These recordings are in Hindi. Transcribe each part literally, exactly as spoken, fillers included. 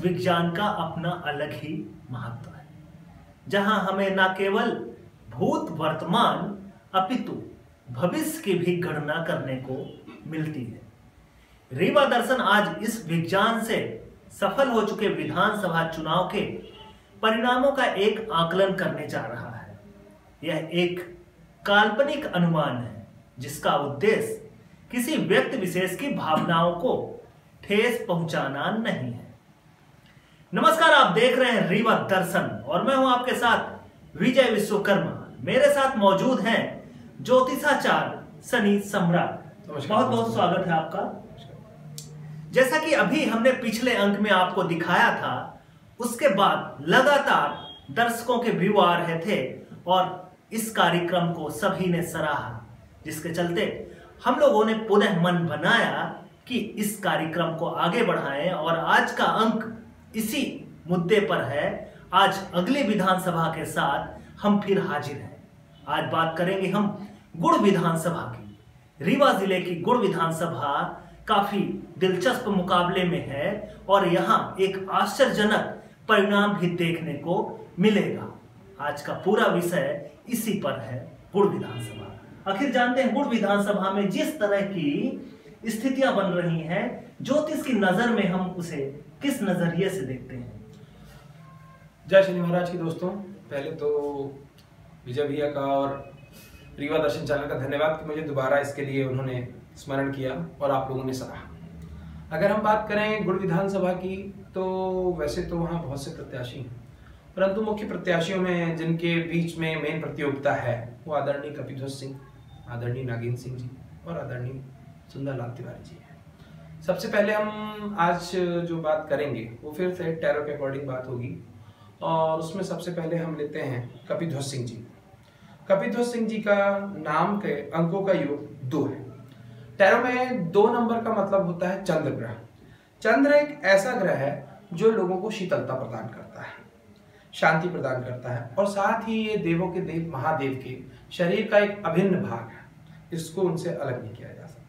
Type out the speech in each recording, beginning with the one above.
विज्ञान का अपना अलग ही महत्व है, जहां हमें न केवल भूत वर्तमान अपितु भविष्य की भी गणना करने को मिलती है। रीवा दर्शन आज इस विज्ञान से सफल हो चुके विधानसभा चुनाव के परिणामों का एक आकलन करने जा रहा है। यह एक काल्पनिक अनुमान है जिसका उद्देश्य किसी व्यक्ति विशेष की भावनाओं को ठेस पहुंचाना नहीं है। नमस्कार, आप देख रहे हैं रीवा दर्शन और मैं हूं आपके साथ विजय विश्वकर्मा। मेरे साथ मौजूद हैं ज्योतिषाचार्य सनी सम्राट। बहुत बहुत स्वागत है आपका। जैसा कि अभी हमने पिछले अंक में आपको दिखाया था, उसके बाद लगातार दर्शकों के व्यू आ रहे थे और इस कार्यक्रम को सभी ने सराहा, जिसके चलते हम लोगों ने पुनः मन बनाया कि इस कार्यक्रम को आगे बढ़ाएं और आज का अंक इसी मुद्दे पर है। आज अगली विधानसभा के साथ हम फिर हाजिर हैं। आज बात करेंगे हम गुड़ विधानसभा की। रीवा जिले की गुड़ विधानसभा काफी दिलचस्प मुकाबले में है और यहाँ एक आश्चर्यजनक परिणाम भी देखने को मिलेगा। आज का पूरा विषय इसी पर है, गुड़ विधानसभा। आखिर जानते हैं गुड़ विधानसभा में जिस तरह की स्थितियां बन रही हैं, ज्योतिष की नजर में हम उसे किस नजरिए से देखते हैं। जय शनि महाराज की दोस्तों, पहले तो विजय भैया का और रीवा दर्शन चैनल का धन्यवाद कि मुझे दोबारा इसके लिए उन्होंने स्मरण किया और आप लोगों ने सराहा। अगर हम बात करें गुड़ विधानसभा की, तो वैसे तो वहाँ बहुत से प्रत्याशी हैं, परंतु मुख्य प्रत्याशियों में जिनके बीच में मेन प्रतियोगिता है वो आदरणीय कपिध्वज सिंह, आदरणीय नागेंद्र सिंह जी और आदरणीय सुंदरलाल तिवारी जी है। सबसे पहले हम आज जो बात करेंगे वो फिर से टैरो के अकॉर्डिंग बात होगी और उसमें सबसे पहले हम लेते हैं कपिध्वज सिंह जी। कपिध्वज सिंह जी का नाम के अंकों का योग दो है। टैरो में दो नंबर का मतलब होता है चंद्र ग्रह। चंद्र एक ऐसा ग्रह है जो लोगों को शीतलता प्रदान करता है, शांति प्रदान करता है और साथ ही ये देवों के देव महादेव के शरीर का एक अभिन्न भाग है। इसको उनसे अलग नहीं किया जा सकता।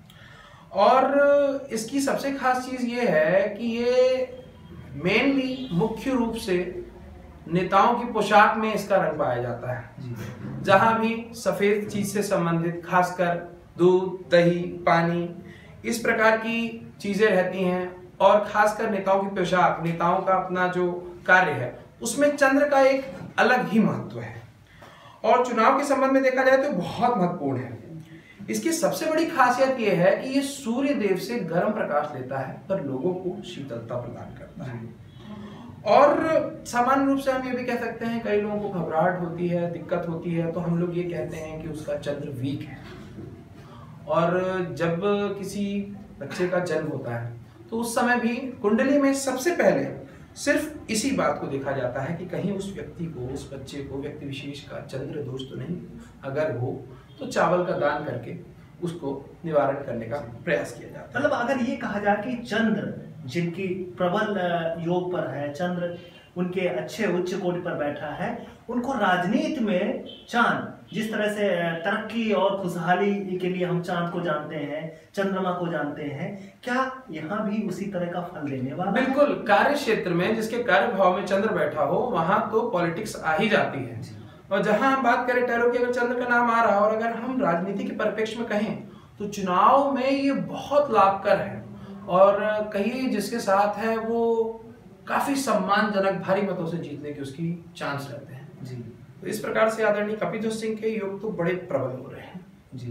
और इसकी सबसे खास चीज ये है कि ये मेनली मुख्य रूप से नेताओं की पोशाक में इसका रंग पाया जाता है। जहां भी सफेद चीज से संबंधित खासकर दूध, दही, पानी, इस प्रकार की चीजें रहती हैं और खासकर नेताओं की पोशाक, नेताओं का अपना जो कार्य है उसमें चंद्र का एक अलग ही महत्व है और चुनाव के संबंध में देखा जाए तो बहुत महत्वपूर्ण है। इसकी सबसे बड़ी खासियत यह है कि ये सूर्य देव से गर्म प्रकाश लेता है पर लोगों को शीतलता प्रदान करता है। और सामान्य रूप से हम ये भी कह सकते हैं, कई लोगों को घबराहट होती है, दिक्कत होती है, तो हम लोग ये कहते हैं कि उसका चंद्र वीक है। और जब किसी बच्चे का जन्म होता है तो उस समय भी कुंडली में सबसे पहले सिर्फ इसी बात को देखा जाता है कि कहीं उस व्यक्ति को, उस बच्चे को, व्यक्ति विशेष का चंद्र दोष तो नहीं, अगर हो तो चावल का दान करके उसको निवारण करने का प्रयास किया जाता है। मतलब अगर ये कहा जाए कि चंद्र जिनकी प्रबल योग पर है, चंद्र उनके अच्छे उच्च कोटि पर बैठा है, उनको राजनीति में चांद जिस तरह से तरक्की और खुशहाली के लिए हम चांद को जानते हैं, चंद्रमा को जानते हैं, क्या यहाँ भी उसी तरह का फल देने वाला? बिल्कुल। कार्य क्षेत्र में जिसके कार्य भाव में चंद्र बैठा हो वहां तो पॉलिटिक्स आ ही जाती है। और जहां हम बात करें टैरो की, अगर चंद्र का नाम आ रहा और अगर हम राजनीति के परिप्रेक्ष्य में कहें तो चुनाव में ये बहुत लाभकर है और कहीं जिसके साथ है वो काफी सम्मानजनक भारी मतों से जीतने की उसकी चांस रहते हैं जी। तो इस प्रकार से आदरणीय कपिध्वज सिंह के योग तो बड़े प्रबल हो रहे हैं जी।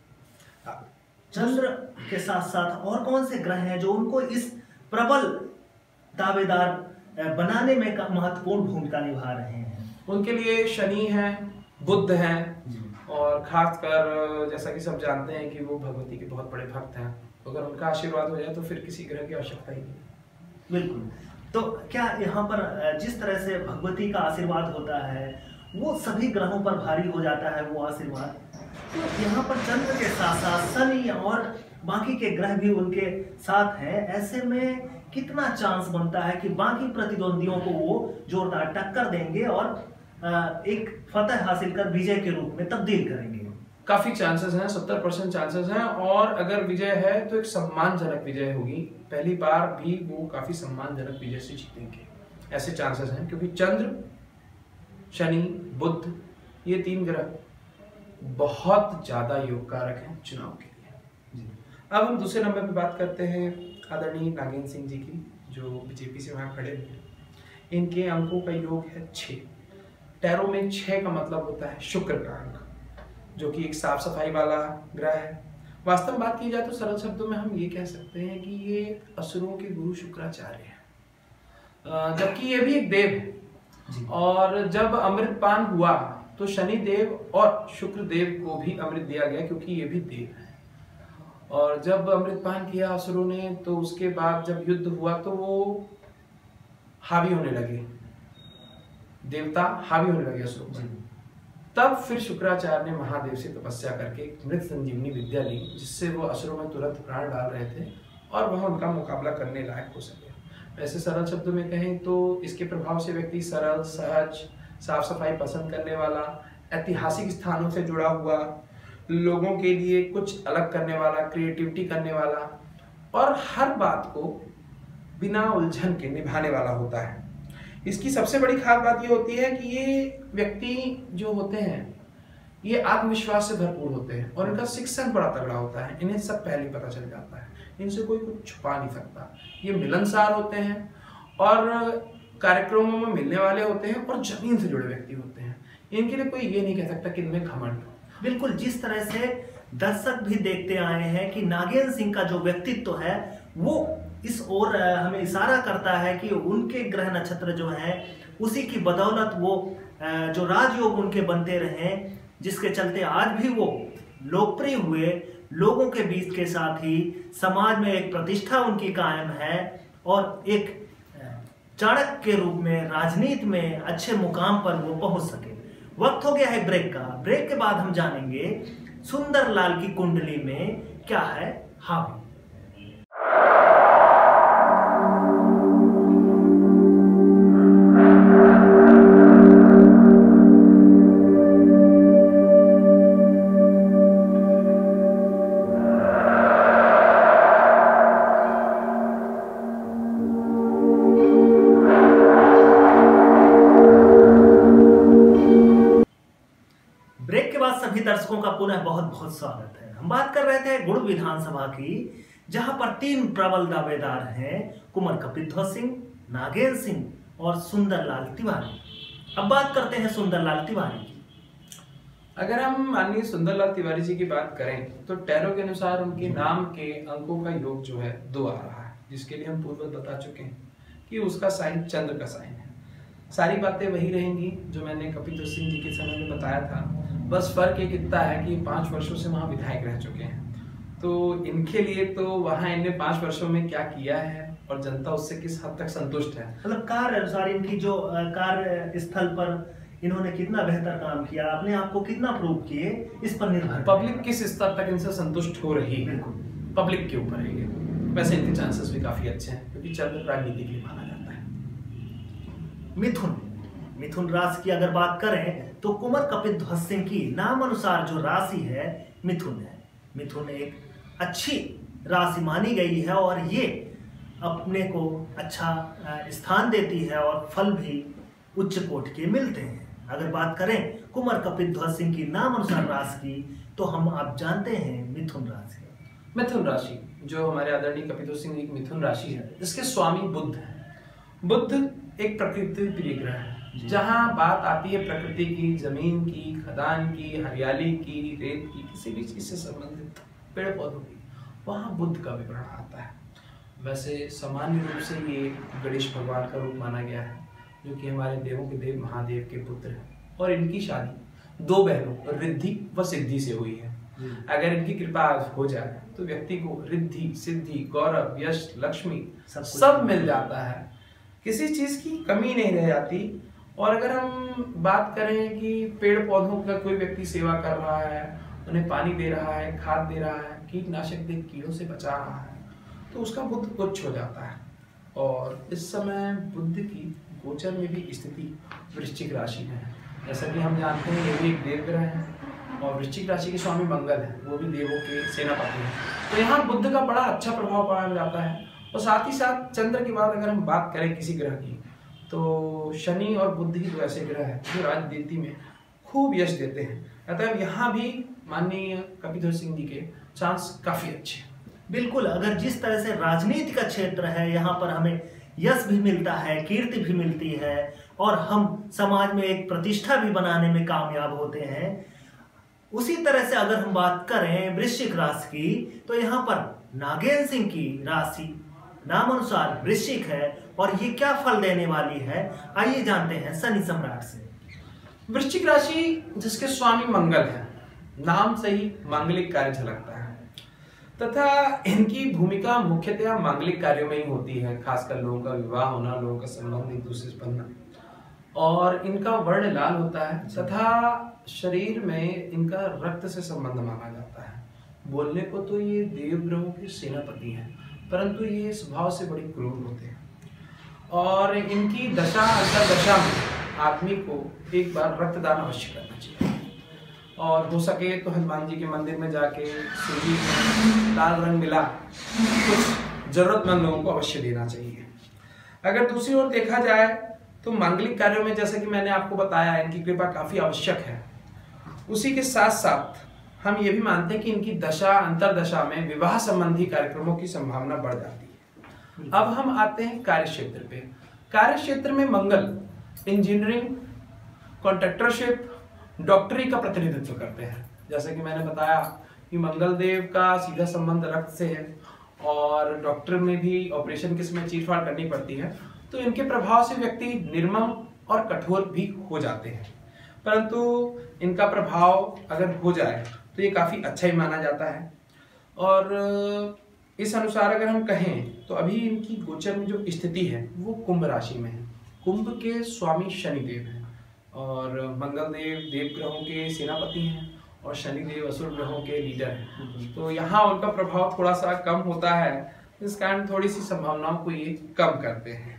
चंद्र के साथ साथ और कौन से ग्रह हैं जो उनको इस प्रबल दावेदार बनाने में महत्वपूर्ण भूमिका निभा रहे हैं? उनके लिए शनि है, बुध हैं और खासकर जैसा कि सब जानते हैं कि वो भगवती के बहुत बड़े भक्त हैं। अगर उनका आशीर्वाद हो जाए तो फिर किसी ग्रह की आवश्यकता ही नहीं। बिल्कुल। तो क्या यहाँ पर जिस तरह से भगवती का आशीर्वाद होता है वो सभी ग्रहों पर भारी हो जाता है वो आशीर्वाद, तो यहाँ पर चंद्र के साथ साथ शनि और बाकी के ग्रह भी उनके साथ हैं। ऐसे में कितना चांस बनता है कि बाकी प्रतिद्वंदियों को वो जोरदार टक्कर देंगे और एक फतह हासिल कर विजय के रूप में तब्दील करेंगे? काफी चांसेस हैं, सत्तर परसेंट चांसेस हैं, और अगर विजय है तो एक सम्मानजनक विजय होगी। पहली बार भी वो काफी सम्मानजनक विजय से जीतेंगे, ऐसे चांसेस हैं, क्योंकि चंद्र, शनि, बुध, ये तीन ग्रह बहुत ज्यादा योग कारक हैं चुनाव के लिए। अब हम दूसरे नंबर पे बात करते हैं आदरणीय नागेंद्र सिंह जी की, जो बीजेपी से वहां खड़े हैं। इनके अंकों का योग है छः। टैरो में छः का मतलब होता है शुक्र का अंक, जो कि एक साफ सफाई वाला ग्रह है। वास्तव में बात की जाए तो सरल शब्दों में हम ये कह सकते हैं कि ये असुरों के गुरु शुक्राचार्य हैं, जबकि ये भी एक देव है। और जब अमृतपान हुआ तो शनि देव और शुक्र देव को भी अमृत दिया गया, क्योंकि ये भी देव है। और जब अमृतपान किया असुरों ने, तो उसके बाद जब युद्ध हुआ तो वो हावी होने लगे, देवता हावी होने लगे असुरों पर। तब फिर शुक्राचार्य ने महादेव से तपस्या करके मृत संजीवनी विद्या ली, जिससे वो असुरों में तुरंत प्राण डाल रहे थे और वह उनका मुकाबला करने लायक हो सके। वैसे सरल शब्दों में कहें तो इसके प्रभाव से व्यक्ति सरल, सहज, साफ सफाई पसंद करने वाला, ऐतिहासिक स्थानों से जुड़ा हुआ, लोगों के लिए कुछ अलग करने वाला, क्रिएटिविटी करने वाला, और हर बात को बिना उलझन के निभाने वाला होता है। इसकी सबसे बड़ी खास बात ये होती है कि ये व्यक्ति जो होते हैं ये आत्मविश्वास से भरपूर होते हैं और इनका शिक्षण बड़ा तगड़ा होता है। इन्हें सब पहले पता चल जाता है, इनसे कोई कुछ छुपा नहीं सकता। ये मिलनसार होते हैं और कार्यक्रमों में मिलने वाले होते हैं और जमीन से जुड़े व्यक्ति होते हैं। इनके लिए कोई ये नहीं कह सकता कि इनमें घमंड हो। बिल्कुल, जिस तरह से दर्शक भी देखते आए हैं कि नागेंद्र सिंह का जो व्यक्तित्व है वो इस ओर हमें इशारा करता है कि उनके ग्रह नक्षत्र जो हैं उसी की बदौलत वो जो राजयोग उनके बनते रहे, जिसके चलते आज भी वो लोकप्रिय हुए, लोगों के बीच के साथ ही समाज में एक प्रतिष्ठा उनकी कायम है और एक चाणक्य के रूप में राजनीति में अच्छे मुकाम पर वो पहुंच सके। वक्त हो गया है ब्रेक का। ब्रेक के बाद हम जानेंगे सुंदर लाल की कुंडली में क्या है हावी। दर्शकों का पुनः बहुत बहुत स्वागत है। हम बात कर रहे थे गुड़ विधानसभा की, जहां पर तीन प्रबल दावेदार हैं, कुंवर कपिध्वज सिंह, नागेंद्र सिंह और सुंदरलाल तिवारी। अब बात करते हैं सुंदरलाल तिवारी की। अगर हम माननीय सुंदरलाल तिवारी जी की बात करें तो टैरो के अनुसार उनके नाम के अंकों का योग जो है दो आ रहा है, जिसके लिए हम पूर्व बता चुके हैं कि उसका साइन चंद्र का साइन है। सारी बातें वही रहेंगी जो मैंने कपिध्वज सिंह जी के समय में बताया था, बस फर्क एक इतना है कि पाँच वर्षों से वहाँ विधायक रह चुके हैं। तो इनके लिए तो वहाँ इनने पाँच वर्षों में क्या किया है और जनता उससे किस हद तक संतुष्ट है, मतलब कार्य अनुसार इनकी जो कार्य स्थल पर इन्होंने कितना बेहतर काम किया, अपने आप को कितना प्रूव किए, इस पर निर्भर। पब्लिक किस स्तर तक इनसे संतुष्ट हो रही है, पब्लिक के ऊपर है ये। वैसे इनके चांसेस भी काफी अच्छे हैं क्योंकि चंद्र राजनीति के लिए माना जाता है। मिथुन मिथुन राशि की अगर बात करें तो कुंवर कपिध्वज सिंह की नाम अनुसार जो राशि है मिथुन है। मिथुन एक अच्छी राशि मानी गई है और ये अपने को अच्छा स्थान देती है और फल भी उच्च कोटि के मिलते हैं। अगर बात करें कुंवर कपिध्वज सिंह की नाम अनुसार राशि की तो हम आप जानते हैं मिथुन राशि। मिथुन राशि जो हमारे आदरणीय कपिध्वज सिंह एक मिथुन राशि है, इसके स्वामी बुध है। बुध एक प्रकृति प्रिय ग्रह है। जहाँ बात आती है प्रकृति की, जमीन की, खदान की, हरियाली की, रेत की, किसी भी चीज से संबंधित पेड़ पौधों की, वहाँ बुध का विवरण आता है। वैसे सामान्य रूप से ये गणेश भगवान का रूप माना गया है, जो कि हमारे देवों के देव महादेव के पुत्र हैं और इनकी शादी दो बहनों रिद्धि व सिद्धि से हुई है। अगर इनकी कृपा हो जाए तो व्यक्ति को रिद्धि, सिद्धि, गौरव, यश, लक्ष्मी सब, सब मिल जाता है, किसी चीज की कमी नहीं रह जाती। और अगर हम बात करें कि पेड़ पौधों का कोई व्यक्ति सेवा कर रहा है, उन्हें पानी दे रहा है, खाद दे रहा है, कीटनाशक दे कीड़ों से बचा रहा है, तो उसका बुध उच्च हो जाता है। और इस समय बुध की गोचर में भी स्थिति वृश्चिक राशि में है। जैसा कि हम जानते हैं ये भी एक देव ग्रह है और वृश्चिक राशि के स्वामी मंगल है, वो भी देवों के सेनापति हैं। तो यहाँ बुध का बड़ा अच्छा प्रभाव पाया जाता है। और साथ ही साथ चंद्र के बाद अगर हम बात करें किसी ग्रह की, तो शनि और बुध ही दो ऐसे ग्रह हैं जो राजनीति में खूब यश देते हैं। अतः यहाँ भी माननीय कपिधर सिंह जी के चांस काफी अच्छे हैं। बिल्कुल, अगर जिस तरह से राजनीति का क्षेत्र है, यहाँ पर हमें यश भी मिलता है, कीर्ति भी मिलती है और हम समाज में एक प्रतिष्ठा भी बनाने में कामयाब होते हैं। उसी तरह से अगर हम बात करें वृश्चिक राशि की, तो यहाँ पर नागेंद्र सिंह की राशि नाम अनुसार वृश्चिक है और ये क्या फल देने वाली है, आइए जानते हैं शनि सम्राट से। वृश्चिक राशि जिसके स्वामी मंगल है, नाम से ही मांगलिक कार्य झलकता है तथा इनकी भूमिका मुख्यतः मांगलिक कार्यों में ही होती है, खासकर लोगों का विवाह होना, लोगों का संबंध एक दूसरे से बनना। और इनका वर्ण लाल होता है तथा शरीर में इनका रक्त से संबंध माना जाता है। बोलने को तो ये देवग्रहों के सेनापति हैं, परंतु ये स्वभाव से बड़े क्रूर होते हैं। और इनकी दशा अंतर्दशा में आदमी को एक बार रक्तदान अवश्य करना चाहिए और हो सके तो हनुमान जी के मंदिर में जाके सूजी में लाल रंग मिला कुछ जरूरतमंद लोगों को अवश्य देना चाहिए। अगर दूसरी ओर देखा जाए तो मांगलिक कार्यों में जैसे कि मैंने आपको बताया इनकी कृपा काफी आवश्यक है। उसी के साथ साथ हम ये भी मानते हैं कि इनकी दशा अंतरदशा में विवाह संबंधी कार्यक्रमों की संभावना बढ़ जाती है। अब हम आते हैं कार्य क्षेत्र पे। कार्य क्षेत्र में मंगल इंजीनियरिंग, कॉन्ट्रैक्टरशिप, डॉक्टरी का प्रतिनिधित्व करते हैं। जैसे कि मैंने बताया कि मंगल देव का सीधा संबंध रक्त से है और डॉक्टर में भी ऑपरेशन के समय चीरफाड़ करनी पड़ती है, तो इनके प्रभाव से व्यक्ति निर्मम और कठोर भी हो जाते हैं। परंतु इनका प्रभाव अगर हो जाए तो ये काफी अच्छा ही माना जाता है। और इस अनुसार अगर हम कहें तो अभी इनकी गोचर में जो स्थिति है वो कुंभ राशि में है। कुंभ के स्वामी शनिदेव हैं और मंगल देव देव ग्रहों के सेनापति हैं और शनिदेव असुर ग्रहों के लीडर हैं। तो यहाँ उनका प्रभाव थोड़ा सा कम होता है, इस कारण थोड़ी सी संभावनाओं को ये कम करते हैं।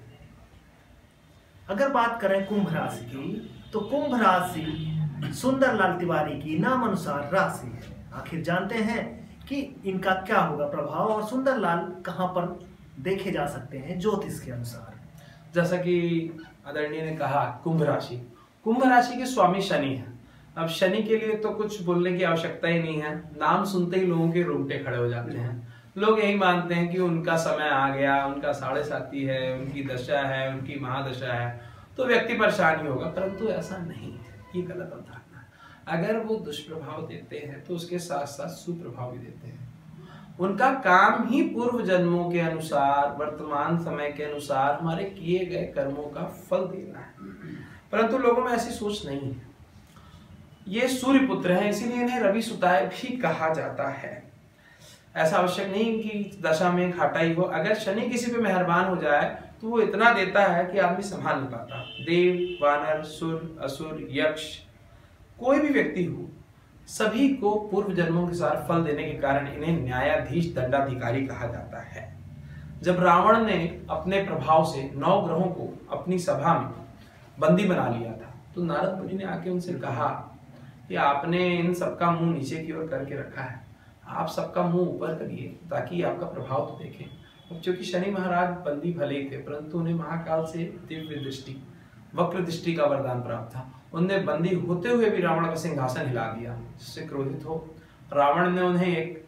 अगर बात करें कुंभ राशि की, तो कुंभ राशि सुंदरलाल तिवारी की नाम अनुसार राशि है। आखिर जानते हैं कि इनका क्या होगा प्रभाव और सुंदरलाल कहां पर देखे जा सकते हैं ज्योतिष के अनुसार। जैसा कि आदरणीय ने कहा, कुंभ राशि कुंभ राशि के स्वामी शनि हैं। अब शनि के लिए तो कुछ बोलने की आवश्यकता ही नहीं है, नाम सुनते ही लोगों के रोंगटे खड़े हो जाते हैं। लोग यही मानते हैं कि उनका समय आ गया, उनका साढ़े साथी है, उनकी दशा है, उनकी महादशा है, तो व्यक्ति परेशान ही होगा। परंतु ऐसा नहीं है, ये गलत अवधारणा है। अगर वो दुष्प्रभाव देते हैं तो उसके साथ साथ सुप्रभाव भी देते हैं। उनका काम ही पूर्व जन्मों के अनुसार, वर्तमान समय के अनुसार हमारे किए गए कर्मों का फल देना है, परंतु लोगों में ऐसी सोच नहीं है। ये सूर्य पुत्र हैं, इसीलिए इन्हें रवि सुताय भी कहा जाता है। ऐसा आवश्यक नहीं कि दशा में घाटा ही हो। अगर शनि किसी पे मेहरबान हो जाए तो वो इतना देता है कि आदमी संभाल नहीं पाता। देव, वानर, सुर, असुर, यक्ष, कोई भी व्यक्ति हो, सभी को पूर्व जन्मों के साथ फल देने के कारण इन्हें न्यायाधीश, दंडाधिकारी कहा जाता है। जब रावण ने अपने प्रभाव से नौ ग्रहों को अपनी सभा में बंदी बना लिया था, तो नारद मुनि ने आके उनसे कहा कि आपने इन सबका मुंह नीचे की ओर करके रखा है, आप सबका मुंह ऊपर करिए ताकि आपका प्रभाव तो देखें। अब चूंकि शनि महाराज बंदी भले ही थे, परंतु उन्हें महाकाल से दिव्य दृष्टि, वक्र दृष्टि का वरदान प्राप्त था। उनने बंदी होते हुए भी रावण का सिंहासन हिला दिया, जिससे क्रोधित हो रावण ने उन्हें एक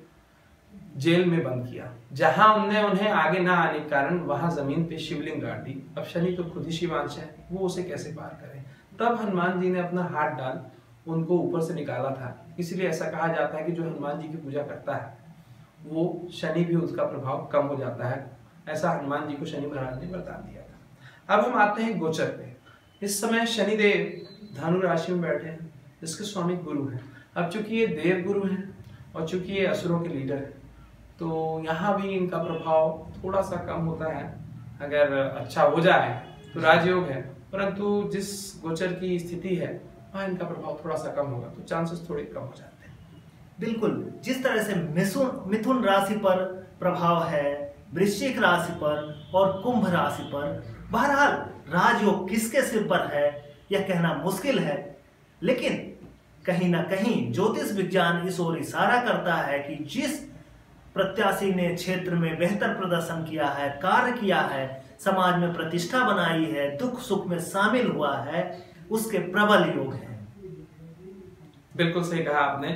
जेल में बंद किया, जहां उनने उन्हें आगे ना आने के कारण वहां जमीन पे शिवलिंग गाड़ दी। अब शनि तो खुद ही शिवांश है, वो उसे कैसे पार करे। तब हनुमान जी ने अपना हाथ डाल उनको ऊपर से निकाला था। इसलिए ऐसा कहा जाता है कि जो हनुमान जी की पूजा करता है वो शनि भी उसका प्रभाव कम हो जाता है। ऐसा हनुमान जी को शनि महाराज ने वरदान दिया था। अब हम आते हैं गोचर पे। इस समय शनिदेव धनु राशि में बैठे हैं, जिसके स्वामी गुरु हैं। अब चूंकि ये देव गुरु हैं और चूंकि ये असुरों के लीडर हैं, तो यहाँ भी इनका प्रभाव थोड़ा सा कम होता है। अगर अच्छा हो जाए तो राजयोग है, परंतु जिस गोचर की स्थिति है वहाँ इनका प्रभाव थोड़ा सा कम होगा, तो चांसेस थोड़े कम हो जाते हैं। बिल्कुल, जिस तरह से मिथुन मिथुन राशि पर प्रभाव है, वृश्चिक राशि पर और कुंभ राशि पर, बहरहाल राजयोग किसके सिर पर है यह कहना मुश्किल है, लेकिन कहीं ना कहीं ज्योतिष विज्ञान इस ओर इशारा करता है कि जिस प्रत्याशी ने क्षेत्र में बेहतर प्रदर्शन किया है, कार्य किया है, समाज में प्रतिष्ठा बनाई है, दुख सुख में शामिल हुआ है, उसके प्रबल योग हैं। बिल्कुल सही कहा आपने।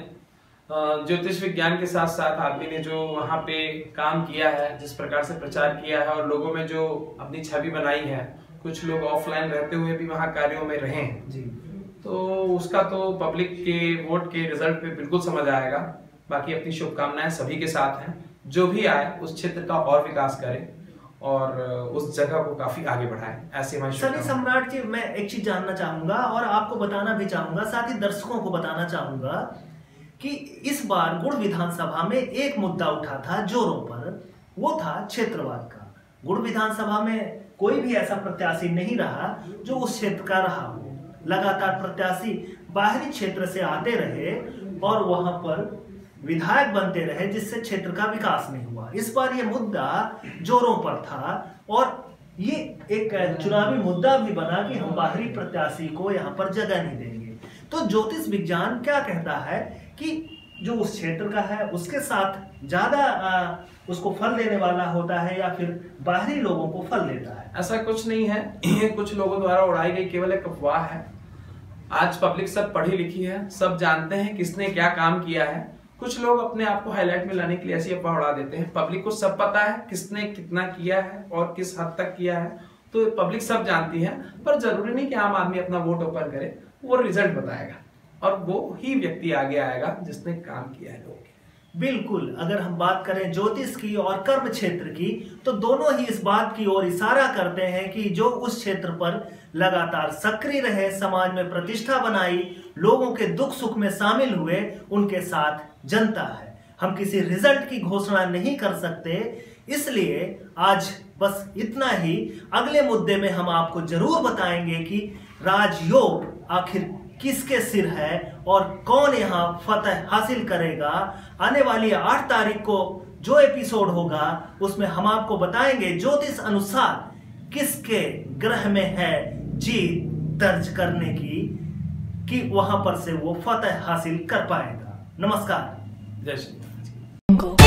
ज्योतिष विज्ञान के साथ साथ आदमी ने जो वहाँ पे काम किया है, जिस प्रकार से प्रचार किया है और लोगों में जो अपनी छवि बनाई है, कुछ लोग ऑफलाइन रहते हुए भी वहाँ कार्यों में रहे हैं जी, तो उसका तो पब्लिक के वोट के रिजल्ट पे बिल्कुल समझ आएगा। बाकी अपनी शुभकामनाएं सभी के साथ हैं, जो भी आए उस क्षेत्र का और विकास करे और उस जगह को काफी आगे बढ़ाए, ऐसे हमारी सनी सम्राट जी, मैं एक चीज जानना चाहूंगा और आपको बताना भी चाहूंगा, साथ ही दर्शकों को बताना चाहूंगा कि इस बार गुड़ विधानसभा में एक मुद्दा उठा था जोरों पर, वो था क्षेत्रवाद का। गुड़ विधानसभा में कोई भी ऐसा प्रत्याशी नहीं रहा जो उस क्षेत्र का रहा हो। लगातार प्रत्याशी बाहरी क्षेत्र से आते रहे और वहां पर विधायक बनते रहे, जिससे क्षेत्र का विकास नहीं हुआ। इस बार ये मुद्दा जोरों पर था और ये एक चुनावी मुद्दा भी बना कि हम बाहरी प्रत्याशी को यहाँ पर जगह नहीं देंगे। तो ज्योतिष विज्ञान क्या कहता है कि जो उस क्षेत्र का है उसके साथ ज्यादा उसको फल देने वाला होता है या फिर बाहरी लोगों को फल देता है? ऐसा कुछ नहीं है, ये कुछ लोगों द्वारा उड़ाई गई केवल एक अफवाह है। आज पब्लिक सब पढ़ी लिखी है, सब जानते हैं किसने क्या काम किया है। कुछ लोग अपने आप को हाईलाइट में लाने के लिए ऐसी अफवाह उड़ा देते हैं। पब्लिक को सब पता है किसने कितना किया है और किस हद तक किया है, तो पब्लिक सब जानती है। पर जरूरी नहीं कि आम आदमी अपना वोट ओपन करे, वो रिजल्ट बताएगा और वो ही व्यक्ति आगे आएगा जिसने काम किया है लोगों के। बिल्कुल, अगर हम बात करें ज्योतिष की और कर्म क्षेत्र की, तो दोनों ही इस बात की ओर इशारा करते हैं कि जो उस क्षेत्र पर लगातार सक्रिय रहे, समाज में प्रतिष्ठा बनाई, लोगों के दुख सुख में शामिल हुए, उनके साथ जनता है। हम किसी रिजल्ट की घोषणा नहीं कर सकते, इसलिए आज बस इतना ही। अगले मुद्दे में हम आपको जरूर बताएंगे कि राजयोग आखिर किसके सिर है और कौन यहाँ फतह हासिल करेगा। आने वाली आठ तारीख को जो एपिसोड होगा उसमें हम आपको बताएंगे ज्योतिष अनुसार किसके ग्रह में है जीत दर्ज करने की, कि वहां पर से वो फतह हासिल कर पाएगा। नमस्कार, जय श्री राम।